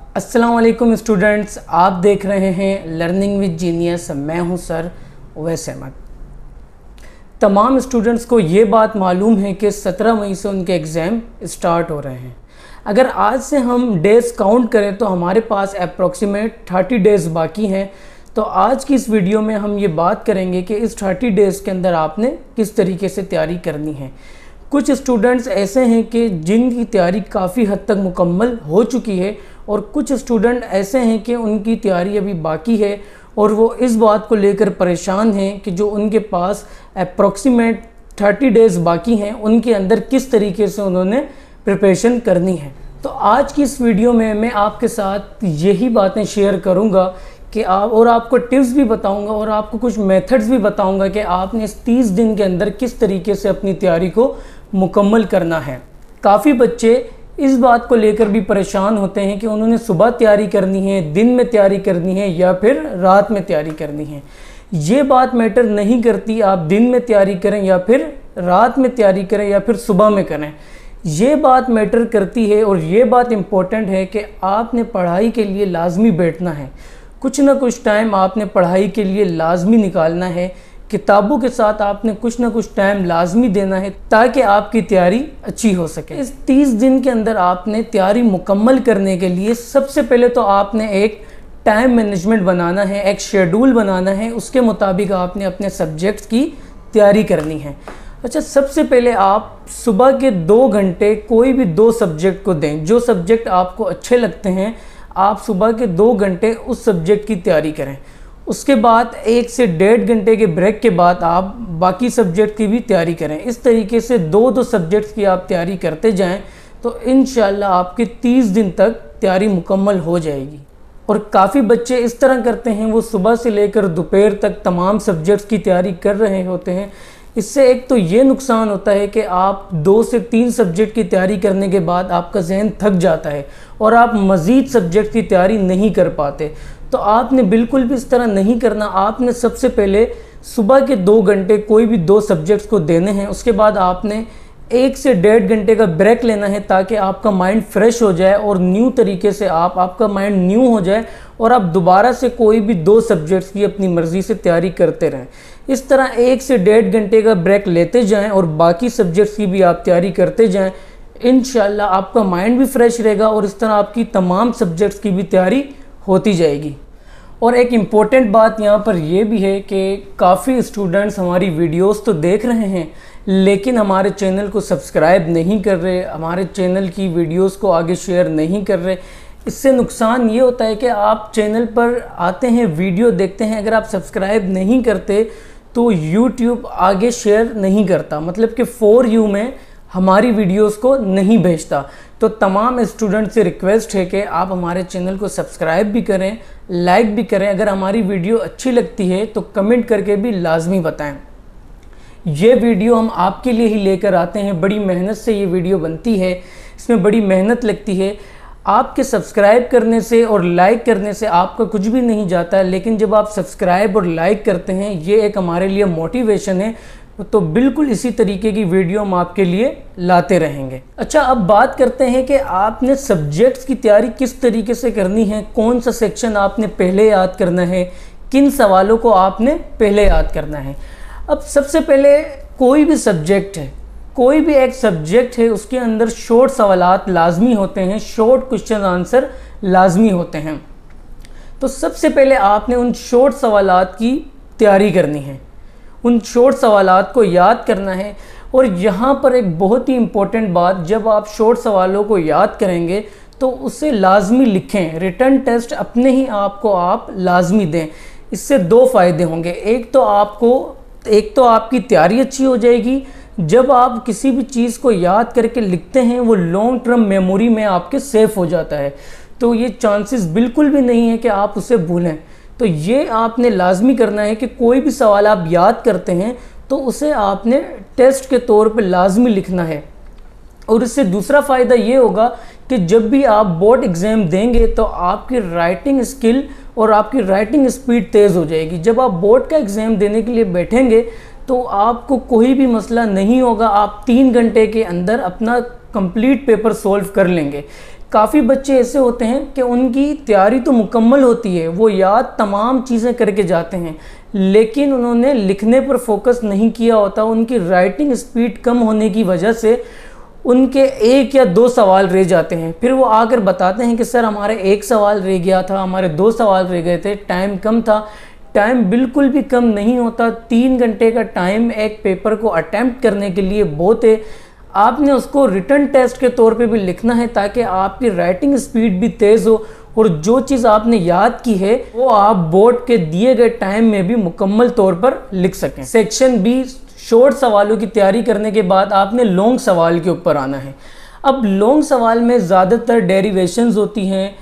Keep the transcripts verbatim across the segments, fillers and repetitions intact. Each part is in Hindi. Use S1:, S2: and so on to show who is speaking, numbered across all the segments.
S1: अस्सलाम वालेकुम स्टूडेंट्स, आप देख रहे हैं लर्निंग विद जीनियस। मैं हूं सर उवैस अहमद। तमाम स्टूडेंट्स को ये बात मालूम है कि सत्रह मई से उनके एग्ज़ाम स्टार्ट हो रहे हैं। अगर आज से हम डेज़ काउंट करें तो हमारे पास अप्रॉक्सीमेट तीस डेज़ बाकी हैं। तो आज की इस वीडियो में हम ये बात करेंगे कि इस तीस डेज़ के अंदर आपने किस तरीके से तैयारी करनी है। कुछ स्टूडेंट्स ऐसे हैं कि जिनकी तैयारी काफ़ी हद तक मुकम्मल हो चुकी है और कुछ स्टूडेंट ऐसे हैं कि उनकी तैयारी अभी बाकी है और वो इस बात को लेकर परेशान हैं कि जो उनके पास अप्रॉक्सीमेट तीस डेज़ बाकी हैं उनके अंदर किस तरीके से उन्होंने प्रिपरेशन करनी है। तो आज की इस वीडियो में मैं आपके साथ यही बातें शेयर करूंगा कि आप और आपको टिप्स भी बताऊंगा और आपको कुछ मेथड्स भी बताऊंगा कि आपने इस तीस दिन के अंदर किस तरीके से अपनी तैयारी को मुकम्मल करना है। काफ़ी बच्चे इस बात को लेकर भी परेशान होते हैं कि उन्होंने सुबह तैयारी करनी है, दिन में तैयारी करनी है या फिर रात में तैयारी करनी है। ये बात मैटर नहीं करती आप दिन में तैयारी करें या फिर रात में तैयारी करें या फिर सुबह में करें। ये बात मैटर करती है और ये बात इम्पोर्टेंट है कि आपने पढ़ाई के लिए लाजमी बैठना है। कुछ ना कुछ टाइम आपने पढ़ाई के लिए लाजमी निकालना है। किताबों के साथ आपने कुछ ना कुछ टाइम लाजमी देना है ताकि आपकी तैयारी अच्छी हो सके। इस तीस दिन के अंदर आपने तैयारी मुकम्मल करने के लिए सबसे पहले तो आपने एक टाइम मैनेजमेंट बनाना है, एक शेड्यूल बनाना है। उसके मुताबिक आपने अपने सब्जेक्ट्स की तैयारी करनी है। अच्छा, सबसे पहले आप सुबह के दो घंटे कोई भी दो सब्जेक्ट को दें। जो सब्जेक्ट आपको अच्छे लगते हैं आप सुबह के दो घंटे उस सब्जेक्ट की तैयारी करें। उसके बाद एक से डेढ़ घंटे के ब्रेक के बाद आप बाकी सब्जेक्ट की भी तैयारी करें। इस तरीके से दो दो सब्जेक्ट्स की आप तैयारी करते जाएं तो इंशाल्लाह आपके तीस दिन तक तैयारी मुकम्मल हो जाएगी। और काफ़ी बच्चे इस तरह करते हैं, वो सुबह से लेकर दोपहर तक तमाम सब्जेक्ट्स की तैयारी कर रहे होते हैं। इससे एक तो ये नुकसान होता है कि आप दो से तीन सब्जेक्ट की तैयारी करने के बाद आपका जहन थक जाता है और आप मज़ीद सब्जेक्ट की तैयारी नहीं कर पाते। तो आपने बिल्कुल भी इस तरह नहीं करना। आपने सबसे पहले सुबह के दो घंटे कोई भी दो सब्जेक्ट्स को देने हैं। उसके बाद आपने एक से डेढ़ घंटे का ब्रेक लेना है ताकि आपका माइंड फ्रेश हो जाए और न्यू तरीके से आप आपका माइंड न्यू हो जाए और आप दोबारा से कोई भी दो सब्जेक्ट्स की अपनी मर्ज़ी से तैयारी करते रहें। इस तरह एक से डेढ़ घंटे का ब्रेक लेते जाएं और बाकी सब्जेक्ट्स की भी आप तैयारी करते जाएं। इंशाल्लाह आपका माइंड भी फ्रेश रहेगा और इस तरह आपकी तमाम सब्जेक्ट्स की भी तैयारी होती जाएगी। और एक इम्पॉर्टेंट बात यहाँ पर यह भी है कि काफ़ी स्टूडेंट्स हमारी वीडियोस तो देख रहे हैं लेकिन हमारे चैनल को सब्सक्राइब नहीं कर रहे, हमारे चैनल की वीडियोस को आगे शेयर नहीं कर रहे। इससे नुकसान ये होता है कि आप चैनल पर आते हैं, वीडियो देखते हैं, अगर आप सब्सक्राइब नहीं करते तो यूट्यूब आगे शेयर नहीं करता, मतलब कि फॉर यू में हमारी वीडियोस को नहीं भेजता। तो तमाम स्टूडेंट से रिक्वेस्ट है कि आप हमारे चैनल को सब्सक्राइब भी करें, लाइक भी करें। अगर हमारी वीडियो अच्छी लगती है तो कमेंट करके भी लाजमी बताएं। ये वीडियो हम आपके लिए ही लेकर आते हैं, बड़ी मेहनत से ये वीडियो बनती है, इसमें बड़ी मेहनत लगती है। आपके सब्सक्राइब करने से और लाइक करने से आपका कुछ भी नहीं जाता, लेकिन जब आप सब्सक्राइब और लाइक करते हैं ये एक हमारे लिए मोटिवेशन है। तो बिल्कुल इसी तरीके की वीडियो हम आपके लिए लाते रहेंगे। अच्छा, अब बात करते हैं कि आपने सब्जेक्ट्स की तैयारी किस तरीके से करनी है, कौन सा सेक्शन आपने पहले याद करना है, किन सवालों को आपने पहले याद करना है। अब सबसे पहले कोई भी सब्जेक्ट है, कोई भी एक सब्जेक्ट है उसके अंदर शॉर्ट सवालात लाजमी होते हैं, शॉर्ट क्वेश्चन आंसर लाजमी होते हैं। तो सबसे पहले आपने उन शॉर्ट सवालात की तैयारी करनी है, उन शॉर्ट सवालात को याद करना है। और यहाँ पर एक बहुत ही इम्पोर्टेंट बात, जब आप शॉर्ट सवालों को याद करेंगे तो उसे लाजमी लिखें। रिटन टेस्ट अपने ही आपको आप लाजमी दें। इससे दो फ़ायदे होंगे। एक तो आपको एक तो आपकी तैयारी अच्छी हो जाएगी। जब आप किसी भी चीज़ को याद करके लिखते हैं वो लॉन्ग टर्म मेमोरी में आपके सेफ हो जाता है, तो ये चांसेस बिल्कुल भी नहीं है कि आप उसे भूलें। तो ये आपने लाजमी करना है कि कोई भी सवाल आप याद करते हैं तो उसे आपने टेस्ट के तौर पे लाजमी लिखना है। और इससे दूसरा फ़ायदा ये होगा कि जब भी आप बोर्ड एग्ज़ाम देंगे तो आपकी राइटिंग स्किल और आपकी राइटिंग स्पीड तेज़ हो जाएगी। जब आप बोर्ड का एग्ज़ाम देने के लिए बैठेंगे तो आपको कोई भी मसला नहीं होगा, आप तीन घंटे के अंदर अपना कंप्लीट पेपर सॉल्व कर लेंगे। काफ़ी बच्चे ऐसे होते हैं कि उनकी तैयारी तो मुकम्मल होती है, वो याद तमाम चीज़ें करके जाते हैं, लेकिन उन्होंने लिखने पर फोकस नहीं किया होता। उनकी राइटिंग स्पीड कम होने की वजह से उनके एक या दो सवाल रह जाते हैं। फिर वो आकर बताते हैं कि सर हमारे एक सवाल रह गया था, हमारे दो सवाल रह गए थे, टाइम कम था। टाइम बिल्कुल भी कम नहीं होता। तीन घंटे का टाइम एक पेपर को अटैम्प्ट करने के लिए बहुत है। आपने उसको रिटन टेस्ट के तौर पे भी लिखना है ताकि आपकी राइटिंग स्पीड भी तेज़ हो और जो चीज़ आपने याद की है वो आप बोर्ड के दिए गए टाइम में भी मुकम्मल तौर पर लिख सकें। सेक्शन बी, शॉर्ट सवालों की तैयारी करने के बाद आपने लॉन्ग सवाल के ऊपर आना है। अब लॉन्ग सवाल में ज़्यादातर डेरिवेशंस होती हैं,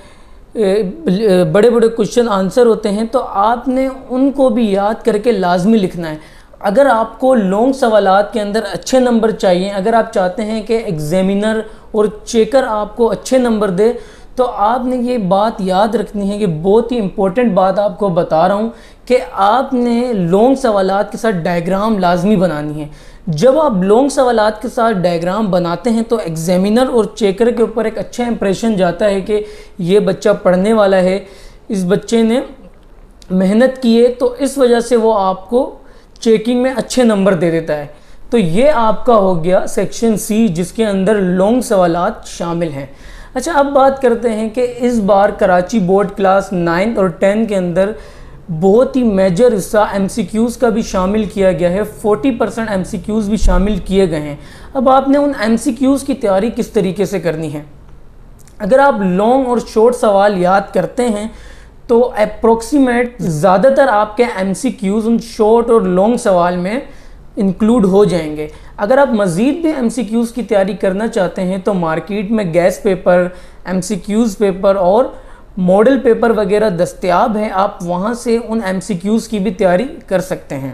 S1: बड़े बड़े क्वेश्चन आंसर होते हैं, तो आपने उनको भी याद करके लाजमी लिखना है। अगर आपको लॉन्ग सवालात के अंदर अच्छे नंबर चाहिए, अगर आप चाहते हैं कि एग्जामिनर और चेकर आपको अच्छे नंबर दे, तो आपने ये बात याद रखनी है कि बहुत ही इम्पोर्टेंट बात आपको बता रहा हूँ कि आपने लॉन्ग सवालात के साथ डायग्राम लाजमी बनानी है। जब आप लॉन्ग सवालात के साथ डायग्राम बनाते हैं तो एग्जामिनर और चेकर के ऊपर एक अच्छा इंप्रेशन जाता है कि ये बच्चा पढ़ने वाला है, इस बच्चे ने मेहनत की है, तो इस वजह से वो आपको चेकिंग में अच्छे नंबर दे देता है। तो ये आपका हो गया सेक्शन सी, जिसके अंदर लॉन्ग सवालात शामिल हैं। अच्छा, अब बात करते हैं कि इस बार कराची बोर्ड क्लास नाइन्थ और टेंथ के अंदर बहुत ही मेजर हिस्सा एमसीक्यूज़ का भी शामिल किया गया है। चालीस परसेंट एमसीक्यूज़ भी शामिल किए गए हैं। अब आपने उन एमसीक्यूज़ की तैयारी किस तरीके से करनी है? अगर आप लॉन्ग और शॉर्ट सवाल याद करते हैं तो अप्रोक्सीमेट ज़्यादातर आपके एमसीक्यूज़ उन शॉर्ट और लॉन्ग सवाल में इंक्लूड हो जाएंगे। अगर आप मज़ीद भी एमसीक्यूज़ की तैयारी करना चाहते हैं तो मार्केट में गैस पेपर, एमसीक्यूज़ पेपर और मॉडल पेपर वगैरह दस्तयाब हैं, आप वहाँ से उन एमसीक्यूज़ की भी तैयारी कर सकते हैं।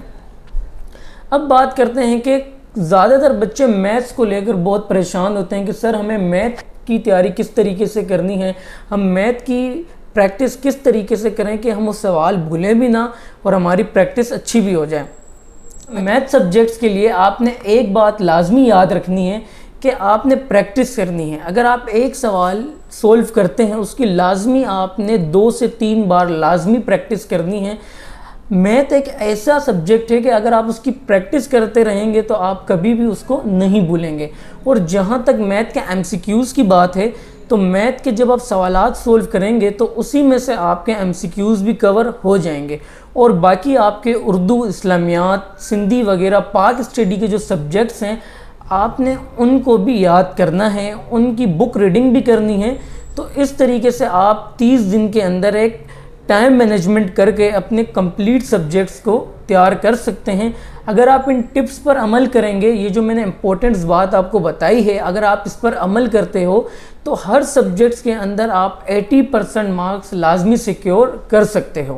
S1: अब बात करते हैं कि ज़्यादातर बच्चे मैथ्स को लेकर बहुत परेशान होते हैं कि सर हमें मैथ की तैयारी किस तरीके से करनी है, हम मैथ की प्रैक्टिस किस तरीके से करें कि हम उस सवाल भूलें भी ना और हमारी प्रैक्टिस अच्छी भी हो जाए। मैथ सब्जेक्ट्स के लिए आपने एक बात लाजमी याद रखनी है कि आपने प्रैक्टिस करनी है। अगर आप एक सवाल सोल्व करते हैं उसकी लाजमी आपने दो से तीन बार लाजमी प्रैक्टिस करनी है। मैथ एक ऐसा सब्जेक्ट है कि अगर आप उसकी प्रैक्टिस करते रहेंगे तो आप कभी भी उसको नहीं भूलेंगे। और जहाँ तक मैथ के एमसीक्यूज़ की बात है तो मैथ के जब आप सवालात सोल्व करेंगे तो उसी में से आपके एमसीक्यूज़ भी कवर हो जाएंगे और बाकी आपके उर्दू, इस्लामियात, सिंधी वगैरह पाक स्टडी के जो सब्जेक्ट्स हैं आपने उनको भी याद करना है, उनकी बुक रीडिंग भी करनी है। तो इस तरीके से आप तीस दिन के अंदर एक टाइम मैनेजमेंट करके अपने कंप्लीट सब्जेक्ट्स को तैयार कर सकते हैं। अगर आप इन टिप्स पर अमल करेंगे, ये जो मैंने इम्पोर्टेंट्स बात आपको बताई है, अगर आप इस पर अमल करते हो तो हर सब्जेक्ट्स के अंदर आप अस्सी परसेंट मार्क्स लाजमी सिक्योर कर सकते हो।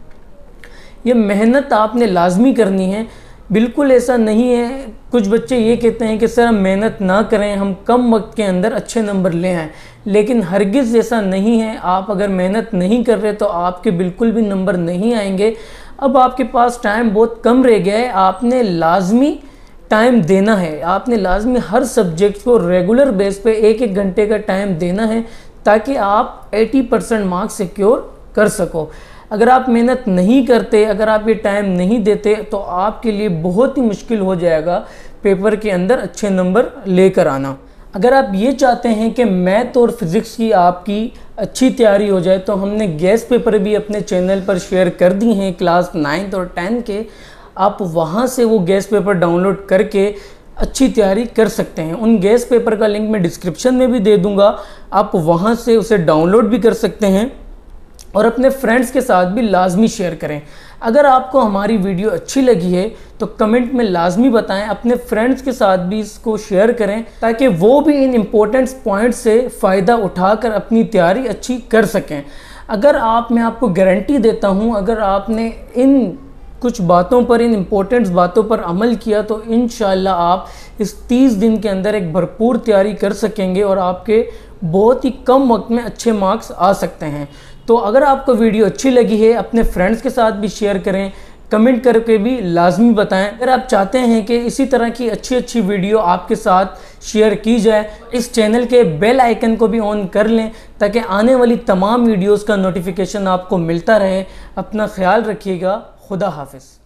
S1: ये मेहनत आपने लाजमी करनी है, बिल्कुल ऐसा नहीं है। कुछ बच्चे ये कहते हैं कि सर हम मेहनत ना करें, हम कम वक्त के अंदर अच्छे नंबर ले आएँ, लेकिन हरगिज़ ऐसा नहीं है। आप अगर मेहनत नहीं कर रहे तो आपके बिल्कुल भी नंबर नहीं आएंगे। अब आपके पास टाइम बहुत कम रह गया है, आपने लाजमी टाइम देना है, आपने लाजमी हर सब्जेक्ट को रेगुलर बेस पे एक एक घंटे का टाइम देना है ताकि आप अस्सी परसेंट मार्क्स सिक्योर कर सको। अगर आप मेहनत नहीं करते, अगर आप ये टाइम नहीं देते तो आपके लिए बहुत ही मुश्किल हो जाएगा पेपर के अंदर अच्छे नंबर लेकर आना। अगर आप ये चाहते हैं कि मैथ और फिज़िक्स की आपकी अच्छी तैयारी हो जाए तो हमने गैस पेपर भी अपने चैनल पर शेयर कर दी हैं क्लास नाइन्थ और टेंथ के। आप वहाँ से वो गैस पेपर डाउनलोड करके अच्छी तैयारी कर सकते हैं। उन गैस पेपर का लिंक मैं डिस्क्रिप्शन में भी दे दूँगा, आप वहाँ से उसे डाउनलोड भी कर सकते हैं और अपने फ्रेंड्स के साथ भी लाजमी शेयर करें। अगर आपको हमारी वीडियो अच्छी लगी है तो कमेंट में लाजमी बताएं, अपने फ्रेंड्स के साथ भी इसको शेयर करें ताकि वो भी इन इम्पोर्टेंट पॉइंट्स से फ़ायदा उठाकर अपनी तैयारी अच्छी कर सकें। अगर आप मैं आपको गारंटी देता हूं, अगर आपने इन कुछ बातों पर, इन इम्पोर्टेंट बातों पर अमल किया तो इंशाल्लाह आप इस तीस दिन के अंदर एक भरपूर तैयारी कर सकेंगे और आपके बहुत ही कम वक्त में अच्छे मार्क्स आ सकते हैं। तो अगर आपको वीडियो अच्छी लगी है अपने फ्रेंड्स के साथ भी शेयर करें, कमेंट करके भी लाजमी बताएं। अगर आप चाहते हैं कि इसी तरह की अच्छी अच्छी वीडियो आपके साथ शेयर की जाए, इस चैनल के बेल आइकन को भी ऑन कर लें ताकि आने वाली तमाम वीडियोस का नोटिफिकेशन आपको मिलता रहे। अपना ख्याल रखिएगा। खुदा हाफिज़।